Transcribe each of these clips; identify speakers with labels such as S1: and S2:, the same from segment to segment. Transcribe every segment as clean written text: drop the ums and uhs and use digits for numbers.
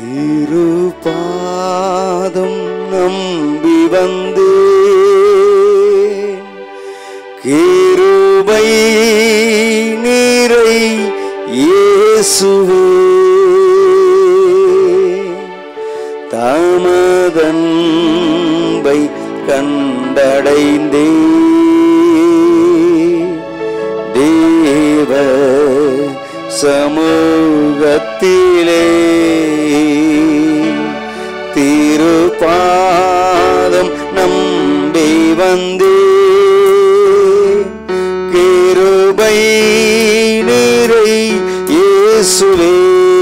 S1: திருபாதம் நம்பி வந்தே கிருபை நீரை இயேசுவே தமதன்பை கண்டடைந்தே தேவ சமூகத்திலே திருபாதம் நம்பி வந்தே கிருபை நீரை இயேசுவே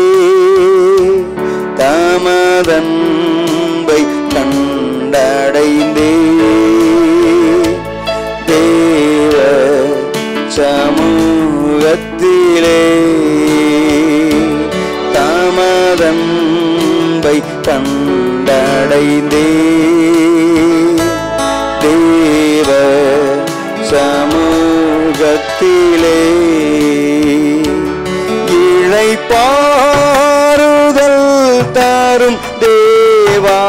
S1: தமதன்பை கண்டடைந்தே தேவ சமூகத்திலே தமதன்பை கண்டடைந்தே தேவ சமூகத்திலே இளைப்பாறுதல் தரும் தேவா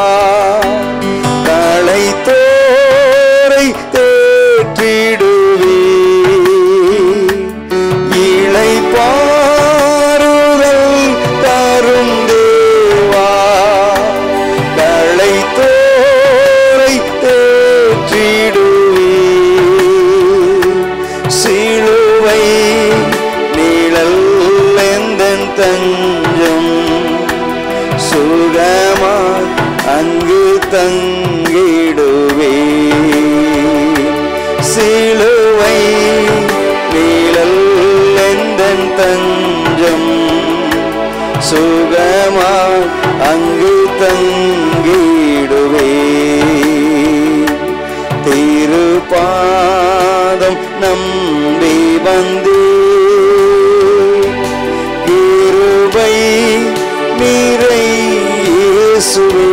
S1: களைத்தோரை தேற்றிடுவே இளைப்பாறுதல் தரும் தேவா களைத்தோரை தேற்றிடுவே சிலுவை நிழல் எந்தன் தஞ்சம் சுகமாய் அங்கு தங்கிடுவே சிலுவை நிழல் எந்தன் தஞ்சம் சுகமாய் அங்கு தங்கிடுவே திருபாதம் நம்பி வந்தே கிருபை நீரை இயேசுவே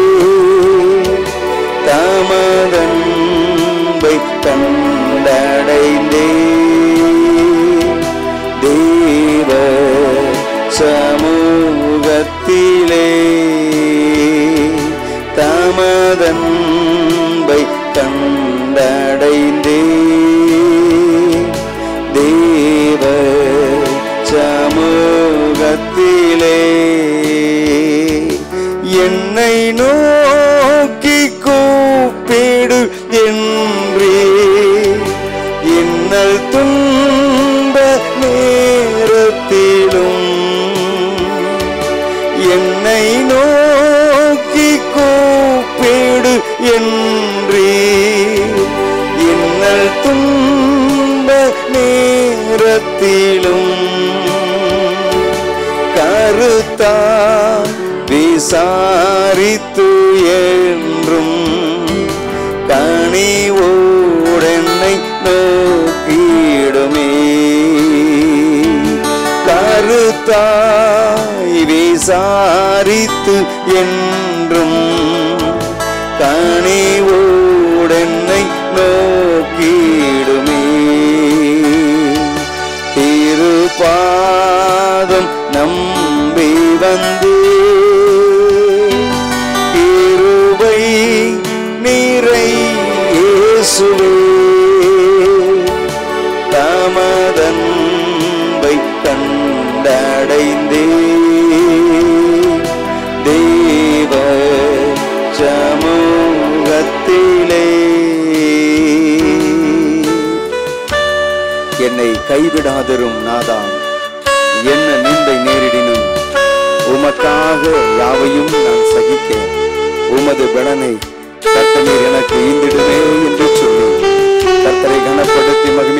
S1: தமதன்பை கண்டடைந்தே தேவ சமூகத்திலே தமதன்பை கண்டடைந்தே தேவ சமூகத்திலே என்னை நோக்கி கூப்பிடு என்றே இன்னல் துன்ப நேரத்திலும் என்னை நோக்கி கூப்பிடு என்றே இன்னல் துன்ப நேரத்திலும் கருத்தா விசாரித்து என்றும் கனிவோடென்னை நோக்கிடுமே கருத்தாய் விசாரித்து என்றும் கனிவோடென்னை நோக்கிடுமே திருபாதம் நம்பி வந்தே கிருபை நீரை இயேசுவே தமதன்பை கண்டடைந்தே தேவ சமூகத்திலே என்னை கைவிடாதரும் நாதா என்ன நிந்தை நேரிடினும் உமக்காக யாவையும் நான் சகிக்க உமது பலனை கர்த்தர் எனக்கு ஈந்திடுமே என்று சொல்லி கர்த்தரை கனப்படுத்தி மகிமை